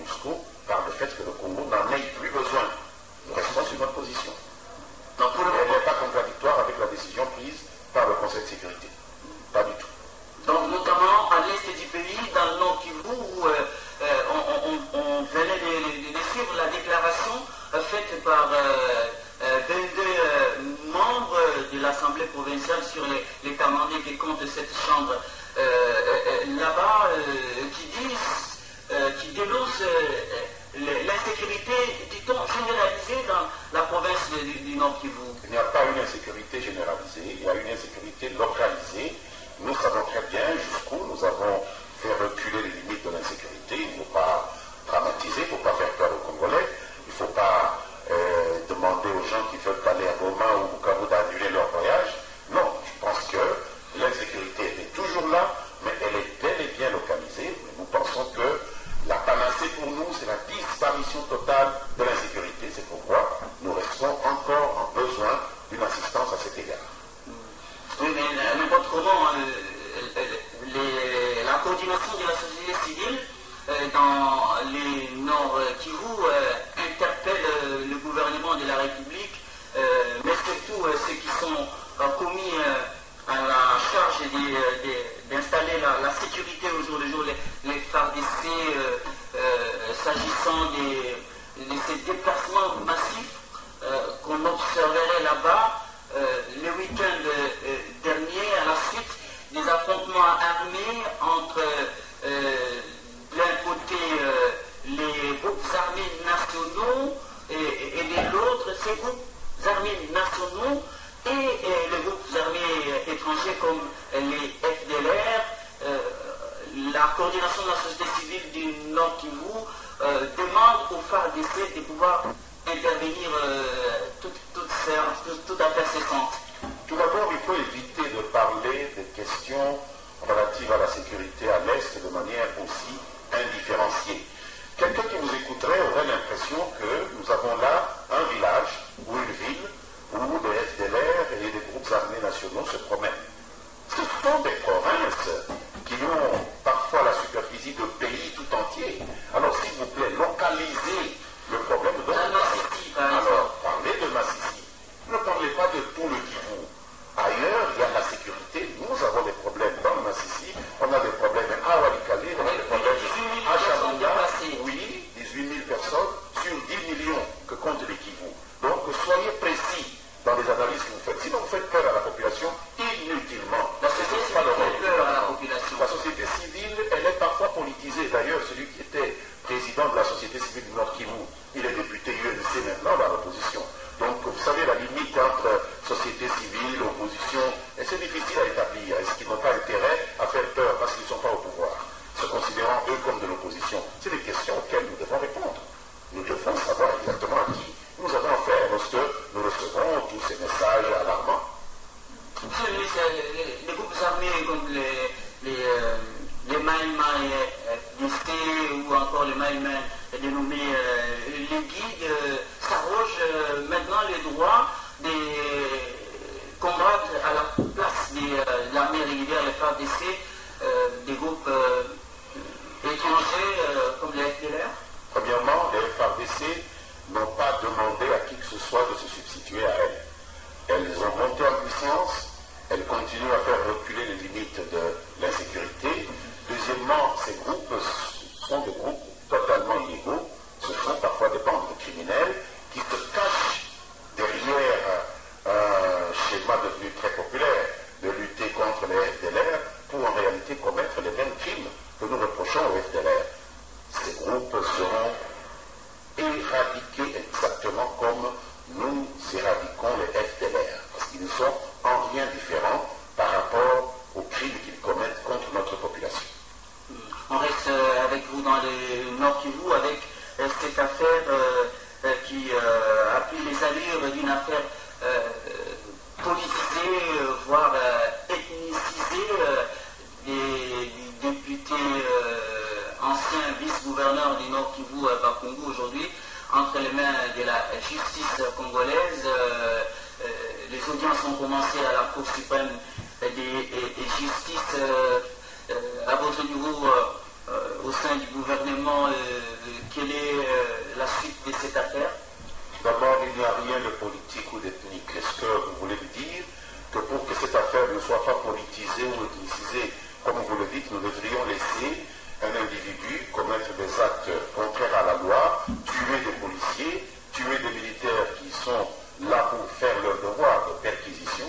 MONUSCO par le fait que le Congo n'en ait plus besoin. Nous restons sur notre position. Donc, Elle n'est pas contradictoire avec la décision prise par le Conseil de sécurité. Pas du tout. donc notamment à l'est du pays, dans le Nord Kivu, où on venait de suivre la déclaration faite par 22 membres de l'Assemblée provinciale sur les commandés qui comptent cette chambre là-bas, qui dénoncent l'insécurité, dit-on, généralisée dans la province du Nord Kivu. Il n'y a pas une insécurité généralisée, il y a une insécurité localisée. Nous savons très bien jusqu'où nous avons fait reculer les limites de l'insécurité. Il ne faut pas dramatiser, il ne faut pas faire peur aux Congolais, il ne faut pas demander aux gens qui veulent aller à Goma ou au Bukavu d'annuler leur voyage. Non, je pense que l'insécurité était toujours là, mais elle est bel et bien localisée. Nous pensons que la panacée pour nous, c'est la disparition totale de l'insécurité. C'est pourquoi nous restons encore en besoin d'une assistance à cet égard. Oui, mais n'importe comment, la coordination de la société civile dans les Nord Kivu interpelle le gouvernement de la République, mais surtout ceux qui sont commis à la charge d'installer la sécurité au jour le jour, les FARDC, s'agissant de ces déplacements massifs qu'on observerait là-bas. Le week-end dernier, à la suite des affrontements armés entre d'un côté les groupes armés nationaux et de l'autre ces groupes armés nationaux et les groupes armés étrangers comme les FDLR, la coordination de la société civile du Nord Kivu demande aux FARDC de pouvoir intervenir tout à fait cessante. Tout d'abord, il faut éviter de parler des questions relatives à la sécurité à l'Est de manière aussi indifférenciée. Quelqu'un qui nous écouterait aurait l'impression que nous avons là un village ou une ville où des FDLR et des groupes armés nationaux se promènent. Ce sont des provinces qui ont parfois la superficie de pays tout entiers. Alors, s'il vous plaît, localisez le problème de alors, parlez de Massissi. Ne parlez pas de tout le Kivu. Ailleurs, il y a la sécurité. Nous avons des problèmes dans le Massissi. On a des problèmes à Walikali, on a des problèmes à Chabunda. Oui, 18 000 personnes sur 10 millions que compte les Kivu. Donc, soyez précis dans les analyses que vous faites. Sinon, vous faites peur à la population inutilement. La société civile fait peur à la population. La société civile, elle est parfois politisée. D'ailleurs, celui qui était président de la société civile du Nord Kivu, il est député UNC maintenant dans l'opposition. Donc, vous savez, la limite entre société civile, opposition, et c'est difficile à établir. Est-ce qu'ils n'ont pas intérêt à faire peur parce qu'ils ne sont pas au pouvoir, se considérant eux comme de l'opposition? C'est des questions auxquelles nous devons répondre. Nous devons savoir exactement à qui nous avons affaire lorsque nous recevons tous ces messages alarmants. Monsieur le ministre, les groupes armés comme les Maïmaï ou encore les Maïmaï dénommés les guides s'arrogent maintenant les droits des combattre à la place de l'armée régulière, les FARDC, des groupes étrangers comme les FDLR. Premièrement, les FARDC n'ont pas demandé à qui que ce soit de se substituer à elles. Elles ont monté en puissance, elles continuent à faire reculer les limites de l'insécurité. Deuxièmement, ces groupes sont des groupes totalement illégaux. Ce sont parfois des bandes criminelles qui se cachent derrière un schéma devenu très populaire de lutter contre les FDLR pour en réalité commettre les mêmes crimes que nous reprochons aux FDLR. Ces groupes seront éradiqués exactement comme nous éradiquons les FDLR, parce qu'ils ne sont en rien différents par rapport aux crimes qu'ils commettent contre notre population. On reste avec vous dans le Nord Kivu avec cette affaire qui a pris les allures d'une affaire politisée, voire ethnicisée, des députés anciens vice-gouverneurs du Nord Kivu à Bakongo aujourd'hui entre les mains de la justice congolaise. Les audiences ont commencé à la Cour suprême des justice. À votre niveau, au sein du gouvernement, quel cette affaire ne soit pas politisée ou ethnicisée, comme vous le dites, nous devrions laisser un individu commettre des actes contraires à la loi, tuer des policiers, tuer des militaires qui sont là pour faire leur devoir de perquisition,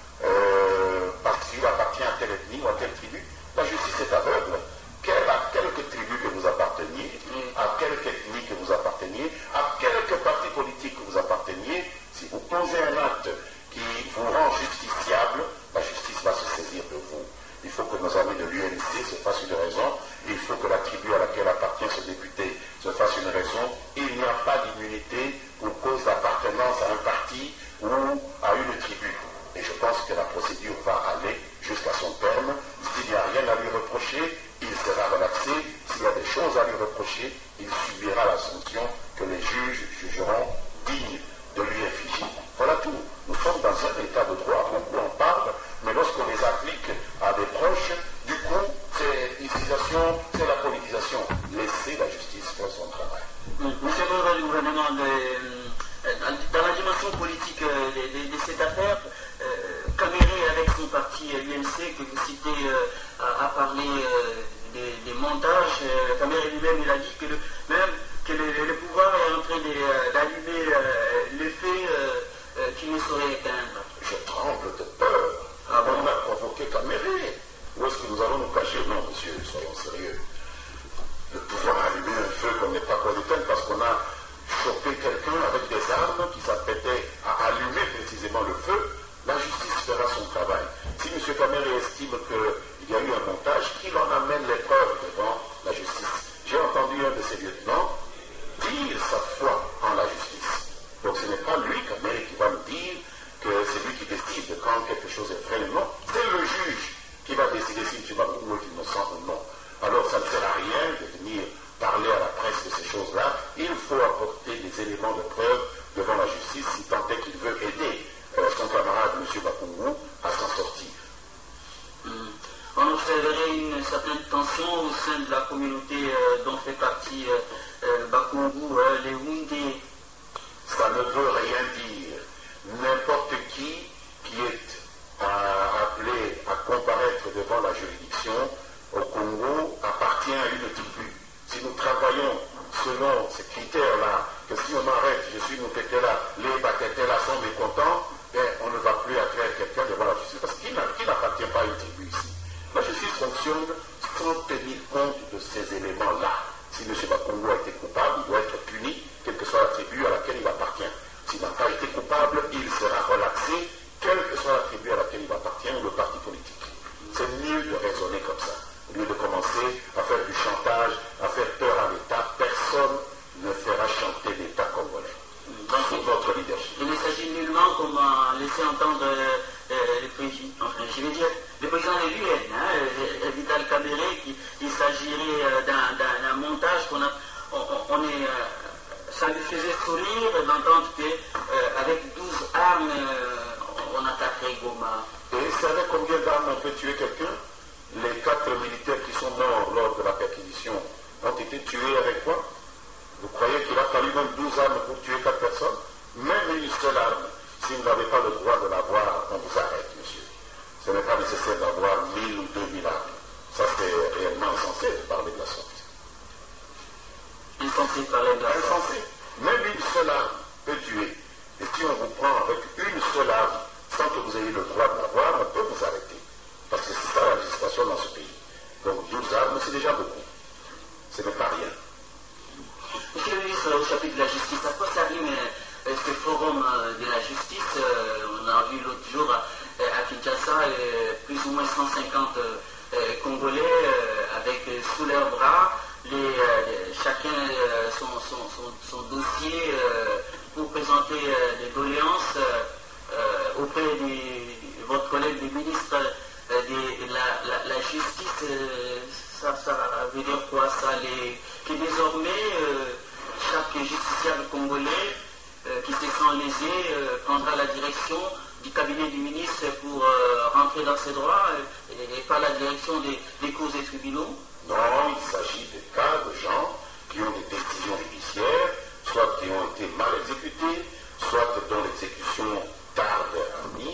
parce qu'il appartient à telle ethnie ou à telle tribu. La justice est aveugle. À quelque tribu que vous apparteniez, à quelque ethnie que vous apparteniez, à quelque parti politique que vous apparteniez, si vous posez un acte qui vous rend justiciable, la justice va se saisir de vous. Il faut que nos amis de l'UNC se fassent une raison, il faut que la tribu à laquelle appartient ce député se fasse une raison. Il n'y a pas d'immunité pour cause d'appartenance à un parti ou à une tribu. Et je pense que la procédure va aller jusqu'à son terme. S'il n'y a rien à lui reprocher, il sera relaxé. S'il y a des choses à lui reprocher, il subira la sanction que les juges jugeront digne de lui infliger. Voilà tout. Nous sommes dans un état de droit, beaucoup en parlent, mais lorsqu'on les applique à des proches, du coup, c'est l'utilisation, c'est la politisation. Laissez la justice faire son travail. Monsieur le gouvernement, dans la dimension politique de cette affaire, Kamere, avec son parti UNC que vous citez, a parlé des montages. Kamere lui-même, il a dit que le pouvoir est en train d'allumer le feu qui ne saurait éteindre. Je tremble de peur. Ah bon? On a convoqué Kamere. Où est-ce que nous allons nous cacher? Non, monsieur, soyons sérieux. Le pouvoir a allumé un feu qu'on n'est pas quoi d'éteindre parce qu'on a chopé quelqu'un avec des armes qui s'apprêtait à allumer précisément le feu. La justice fera son travail. Si M. Kamere estime qu'il y a eu un montage, qu'il en amène les preuves devant la justice. J'ai entendu un de ses lieutenants dire sa foi en la justice. Donc ce n'est pas lui, Kamere, qui va me dire que c'est lui qui décide quand quelque chose est vrai ou non. C'est le juge qui va décider si M. Bakoungou est innocent ou non. Alors ça ne sert à rien de venir parler à la presse de ces choses-là. Il faut apporter des éléments de preuve devant la justice si tant est qu'il veut aider son camarade M. Bakoungou à s'en sortir. On observerait une certaine tension au sein de la communauté dont fait partie Bakoungou, les Houndés. Ça ne veut rien dire. N'importe qui est appelé à comparaître devant la juridiction au Congo appartient à une tribu. Si nous travaillons selon ces critères-là, que si on arrête, je suis Moutekela, les Batetela sont mécontents, on ne va plus attraire quelqu'un devant la justice, parce qu'il n'appartient pas à une tribu ici. La justice fonctionne sans tenir compte de ces éléments-là. Si M. Bakoungou a été coupable, il doit être puni, quelle que soit la tribu à laquelle il appartient. S'il n'a pas été coupable, il sera relaxé, quelle que soit la tribu à laquelle il appartient ou le parti politique. C'est mieux de raisonner comme ça. Au lieu de commencer à faire du chantage, à faire peur à l'État, personne ne fera chanter l'État congolais. C'est notre leadership. Il ne s'agit nullement, comme a laissé entendre le président, le président de l'UN, Vital Kamere, qu'il s'agirait d'un montage ça lui faisait sourire d'entendre qu'avec 12 armes, on attaquerait Goma. Et vous savez combien d'armes on peut tuer quelqu'un? Les 4 militaires qui sont morts lors de la perquisition ont été tués avec quoi? Vous croyez qu'il a fallu même 12 armes pour tuer 4 personnes? Même une seule arme. Si vous n'avez pas le droit de l'avoir, on vous arrête, monsieur. Ce n'est pas nécessaire d'avoir 1000 ou 2000 armes. Ça, c'est réellement insensé de parler de la sorte. Insensé de parler de la sorte. Insensé. Même une seule arme peut tuer. Et si on vous prend avec une seule arme, sans que vous ayez le droit de l'avoir, on peut vous arrêter. Parce que c'est ça la législation dans ce pays. Donc 12 armes, c'est déjà beaucoup. Ce n'est pas rien. Monsieur le ministre, au chapitre de la justice, à quoi ça rime ce forum de la justice? On a vu l'autre jour à Kinshasa plus ou moins 150 Congolais avec sous leurs bras chacun son dossier pour présenter des doléances auprès de votre collègue des ministres de la justice. Ça veut dire quoi ça? Que désormais chaque justiciable congolais qui se sent lésé prendra la direction du cabinet du ministre pour rentrer dans ses droits et pas la direction des causes et tribunaux? Non, il s'agit de cas de gens qui ont des décisions judiciaires, soit qui ont été mal exécutées, soit dont l'exécution tarde à venir,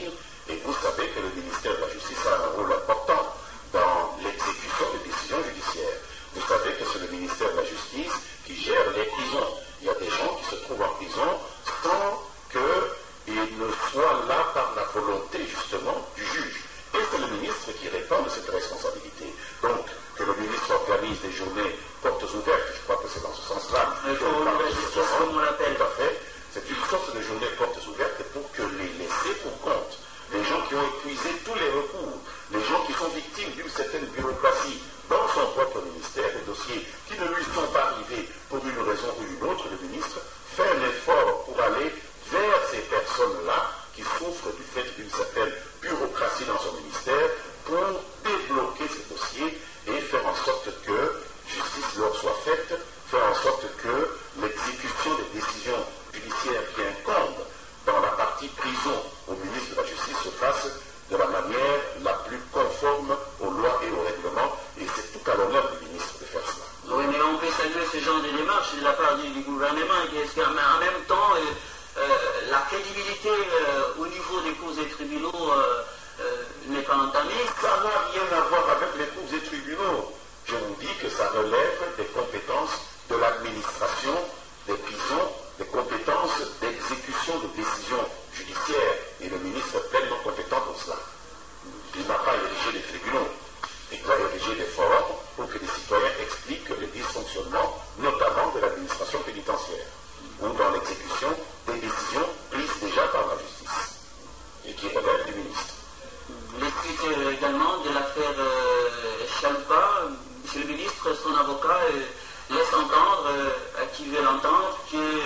Et vous savez que le ministère de la Justice a un rôle important dans l'exécution des décisions judiciaires. Vous savez que c'est le ministère de la Justice qui gère les prisons. Il y a des gens qui se trouvent en prison sans qu'ils ne soient là par la volonté justement du juge. Et c'est le ministre qui répond de cette responsabilité. Donc, que le ministre organise des journées portes ouvertes, je crois que c'est dans ce sens-là. Il faut comme on l'appelle. Tout à fait. C'est une sorte de journée portes ouvertes pour que les laissés pour compte, les gens qui ont épuisé tous les recours, les gens qui sont victimes d'une certaine bureaucratie dans son propre ministère, des dossiers qui ne lui sont pas arrivés pour une raison ou une autre, le ministre fait un effort pour aller vers ces personnes-là qui souffrent du fait d'une certaine bureaucratie dans son ministère pour débloquer ces dossiers et faire en sorte que justice leur soit faite, faire en sorte que l'exécution des décisions judiciaires qui incombent dans la partie prison au ministre de la Justice se fasse de la manière la plus conforme aux lois et aux règlements, et c'est tout à l'honneur du ministre de faire cela. Oui, mais on peut saluer ce genre de démarche de la part du gouvernement, mais en même temps, la crédibilité au niveau des cours et tribunaux n'est pas entamée. Ça n'a rien à voir avec les cours et tribunaux. Je vous dis que ça relève des compétences de l'administration des prisons, des compétences d'exécution de décisions judiciaires, et le ministre est pleinement compétent pour cela. Il n'a pas érigé des tribunaux, il doit ériger des forums pour que les citoyens expliquent les dysfonctionnements, notamment de l'administration pénitentiaire, ou dans l'exécution des décisions prises déjà par la justice, et qui relèvent du ministre. Les suites également de l'affaire Chaloupa, M. le ministre, son avocat, laisse entendre, à qui veut l'entendre,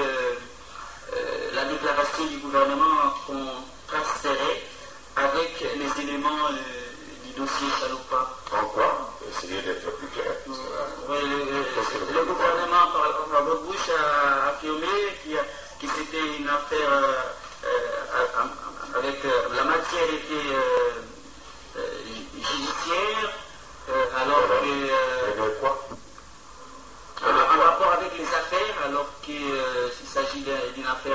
que la déclaration du gouvernement contrasterait avec les éléments du dossier Chaloupa. En quoi? Essayez d'être plus clair. Le gouvernement, par votre bouche, a affirmé que c'était une affaire avec la matière était judiciaire, alors que quoi? en rapport avec les affaires, alors qu'il s'agit d'une affaire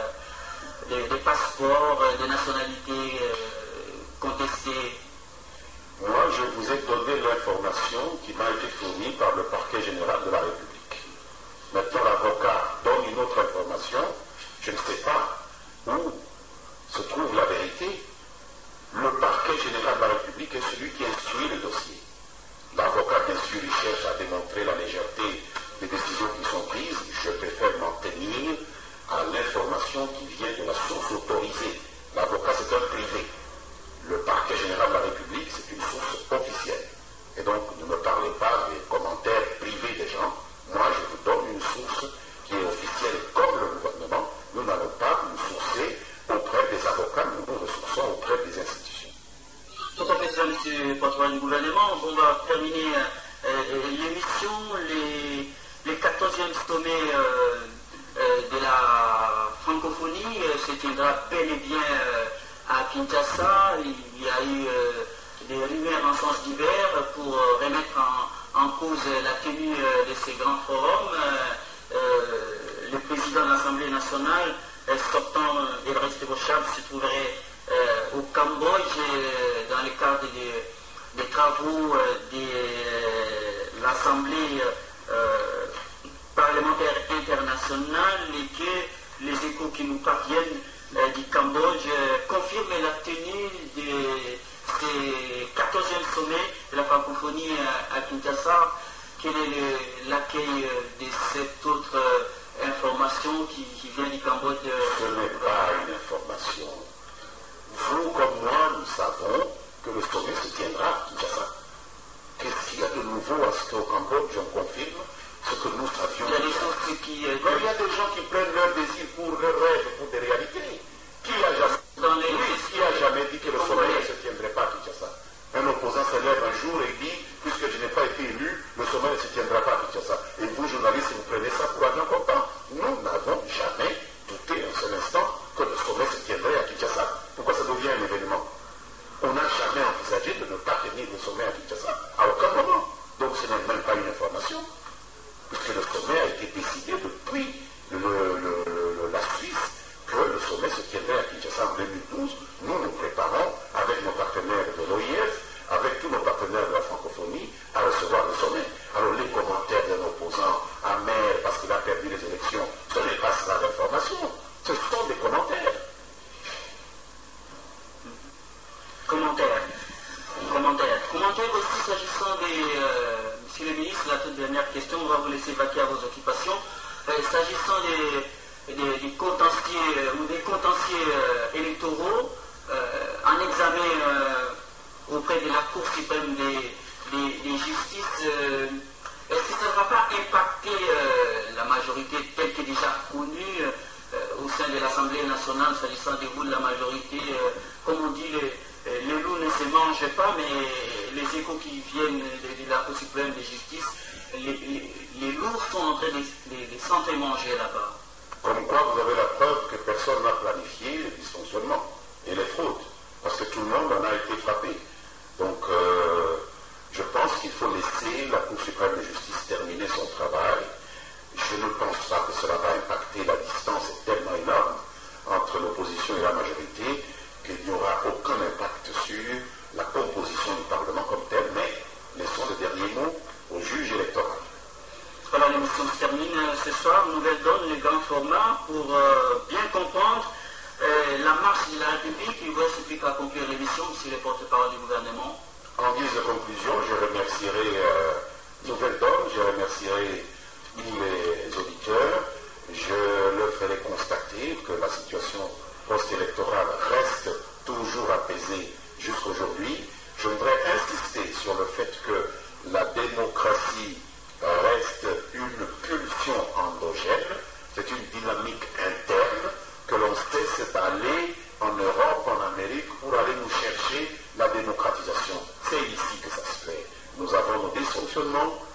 des passeports, des nationalités contestées. Moi, je vous ai donné l'information qui m'a été fournie par le parquet général de la République. Maintenant, l'avocat donne une autre information. Je ne sais pas où se trouve la vérité. Le parquet général de la République est celui qui instruit le dossier. L'avocat, bien sûr, il cherche à démontrer la légèreté des décisions qui sont prises. Je préfère m'en tenir à l'information qui vient de la source autorisée. L'avocat, c'est un privé. Le parquet général de la République, c'est une source officielle. Et donc, ne me parlez pas des commentaires privés des gens. Moi, je vous donne une source qui est officielle comme le gouvernement. Nous n'allons pas nous sourcer auprès des avocats, nous nous ressourçons auprès des institutions. Tout à fait ça, M. le porte-parole du gouvernement. On va terminer l'émission. Les 14e sommets de la francophonie se tiendra bel et bien à Kinshasa. Il y a eu des rumeurs en sens divers pour remettre en cause la tenue de ces grands forums. Le président de l'Assemblée nationale, sortant Edouard Bochab, se trouverait au Cambodge dans le cadre des travaux de l'Assemblée parlementaire internationale, et que les échos qui nous parviennent du Cambodge confirment la tenue de ces 14e sommets de la francophonie à Kinshasa. Quel est l'accueil de cette autre information qui vient du Cambodge? Ce n'est pas une information. Vous comme moi, nous savons que le sommet se tiendra à Kinshasa. Qu'est-ce qu'il y a de nouveau à ce qu'au Cambodge, on confirme ce que nous savions? Il y a des choses qui... il y a des gens qui prennent leur désir pour leur rêve, pour des réalités. Qui a jamais dit que le sommet ne se tiendrait pas à Kinshasa? Un opposant se lève un jour et dit, puisque je n'ai pas été élu, le sommet ne se tiendra pas à Kinshasa. Et vous, journalistes, vous prenez ça pour argent comptant. Nous n'avons jamais douté un seul instant que le sommet se tiendrait à Kinshasa. Pourquoi ça devient un événement? On n'a jamais envisagé de ne pas tenir le sommet à Kinshasa, à aucun moment. Donc ce n'est même pas une information, puisque le sommet a été décidé depuis la Suisse que le sommet se tiendrait à Kinshasa en 2012. Nous nous préparons Monsieur le ministre, la toute dernière question, on va vous laisser vaquer à vos occupations. S'agissant des contentieux ou des contentieux électoraux, en examen auprès de la Cour suprême des justices, est-ce que ça ne va pas impacter la majorité telle que déjà connue au sein de l'Assemblée nationale, s'agissant des goûts de la majorité, comme on dit, les loups ne se mangent pas, mais les échos qui viennent de la Cour suprême de justice, les loups sont en train de s'en manger là-bas. Comme quoi vous avez la preuve que personne n'a planifié les dysfonctionnements et les fraudes, parce que tout le monde en a été frappé. Donc je pense qu'il faut laisser la Cour suprême de justice terminer son travail. Je ne pense pas que cela va impacter, la distance est tellement énorme entre l'opposition et la majorité qu'il n'y aura aucun impact sur la composition du Parlement comme tel, mais laissons le dernier mot au juge électoral. Voilà, l'émission se termine ce soir. Nouvelle donne, le grand format, pour bien comprendre la marche de la République. Il vous reste plus qu'à conclure l'émission, monsieur le porte-parole du gouvernement. En guise de conclusion, je remercierai Nouvelle Donne, je remercierai tous les auditeurs. Je leur ferai constater que la situation post-électorale reste toujours apaisée jusqu'aujourd'hui. Je voudrais insister sur le fait que la démocratie reste une pulsion endogène, c'est une dynamique interne que l'on cesse d'aller en Europe, en Amérique, pour aller nous chercher la démocratisation. C'est ici que ça se fait. Nous avons nos dysfonctionnements,